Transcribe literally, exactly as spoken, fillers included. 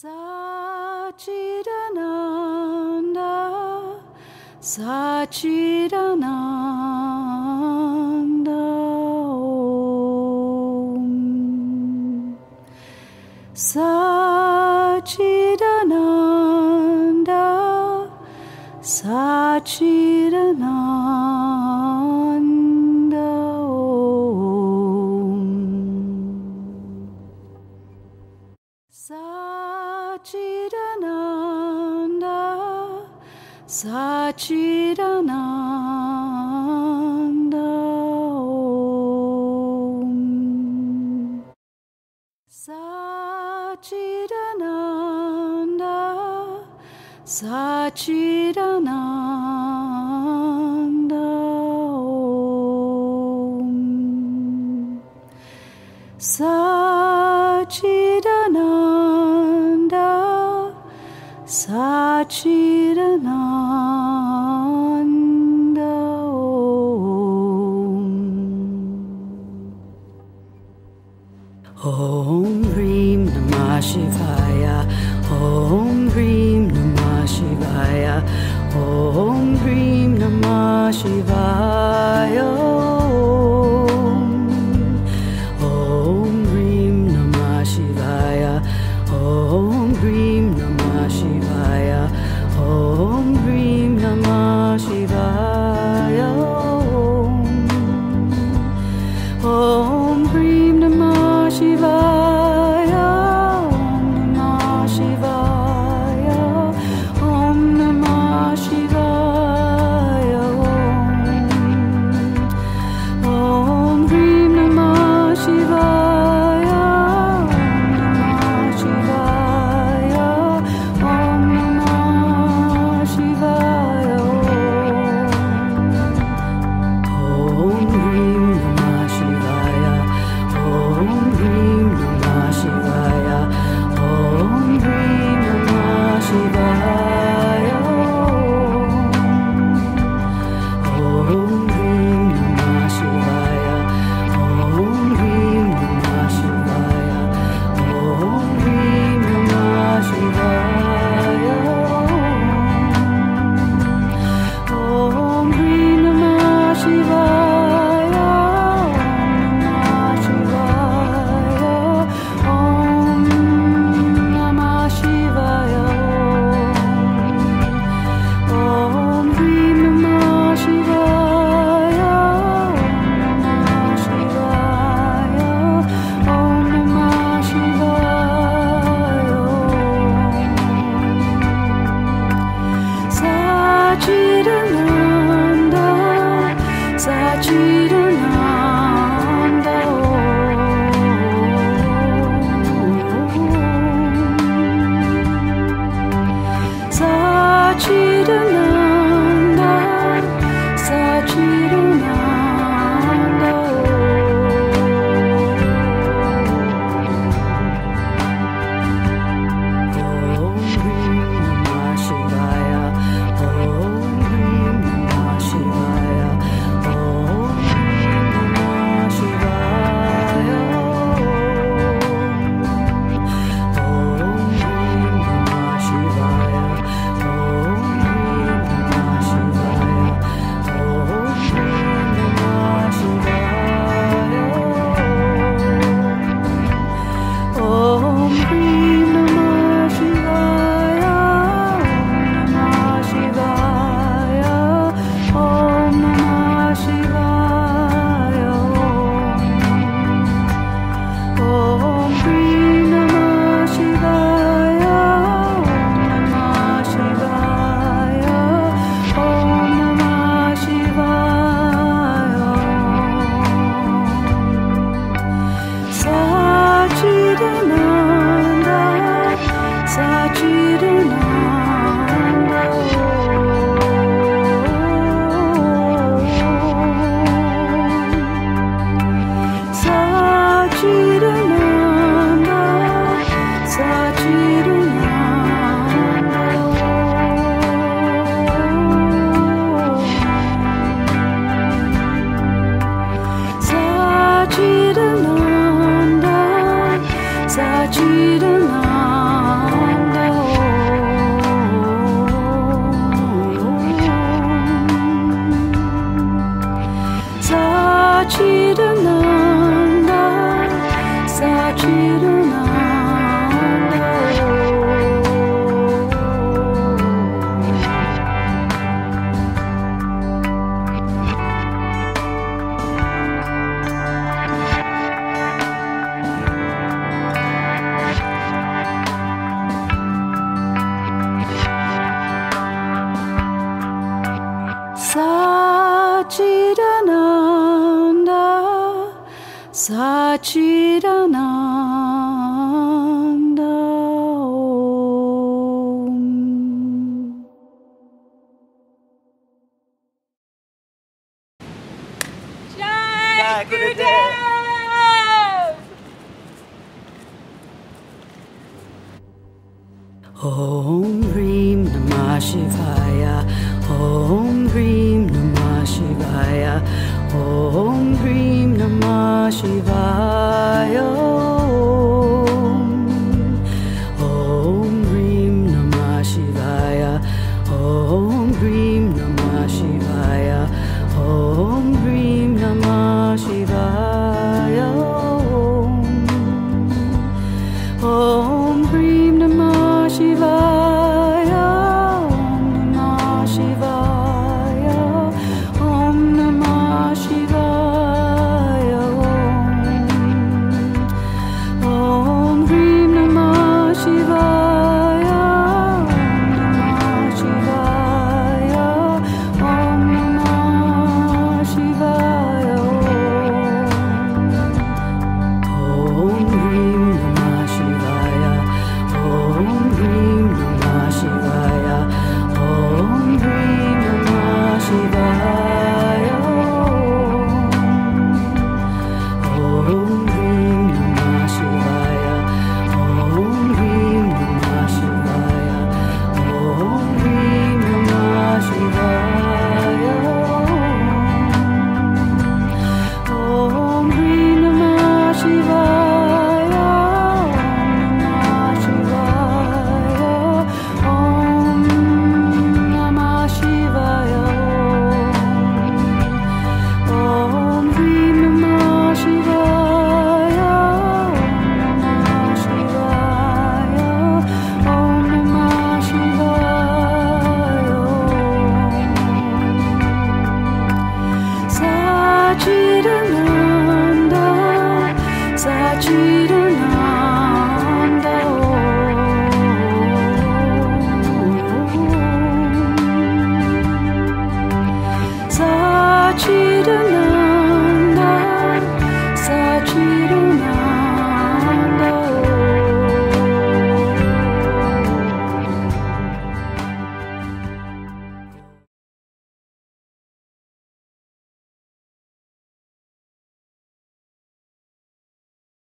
Satchidananda, Satchidananda, Om. Satchidananda, Satchidananda, Om. Satchidananda, Satchidananda, Om. Satchidananda, Satchidananda, Om. Satchidananda, Satchidananda, Om. Om Hrim Namah Shivaya, Om Hrim Namah Shivaya, Om Hrim Namah Shivaya, Om Hrim Namah Shivaya, Om Hrim Namah Shivaya, Om Hrim Namah Shivaya, Om Hrim Namah Shivaya, Om Namah Shivaya, Om Hrim Namah Shivaya, Om Namah Shivaya, Om Hrim Namah Shivaya, Om Hrim Namah Shivaya, Om Hrim Namah Shivaya, Om Hrim Namah Shivaya, Om Hrim Namah Shivaya, Om Hrim Namah Shivaya, Om Hrim Namah Shivaya, Om Namah Shivaya, Om Hrim Namah Shivaya, Om Namah Shivaya, Satchidananda, Satchidananda, Satchidananda, Satchidananda, Om Hrim Namah Shivaya, Om Hrim Namah Shivaya, Om Hrim Namah Shivaya, Om Hrim Namah Shivaya, Om Hrim Namah Shivaya, Om Hrim Namah Shivaya, Om Hrim Namah Shivaya, Om Namah Shivaya, Om Hrim Namah Shivaya, Om Namah Shivaya, Satchidananda, Satchidananda, Satchidananda, Satchidananda, Satchidananda, Satchidananda, Satchidananda Om. Jai Gurudev! Om Hrim Namah Shivaya, Om Hrim Namah Shivaya, Om Hrim Namah Shivaya, Om Hrim Namah Shivaya, Om Hrim Namah Shivaya, Om Hrim Namah Shivaya, Om Hrim Namah Shivaya, Om Namah Shivaya, Om Namah Shivaya, Om Hrim Namah Shivaya, Om Namah Shivaya, Om Hrim Namah Shivaya, Om Hrim Namah Shivaya, Om Hrim Namah Shivaya, Om Hrim Namah Shivaya, Om Hrim Namah Shivaya, Om Hrim Namah Shivaya, Om Hrim Namah Shivaya, Om Namah Shivaya, Om Hrim Namah Shivaya, Om Namah Shivaya, Satchidananda, Satchidananda.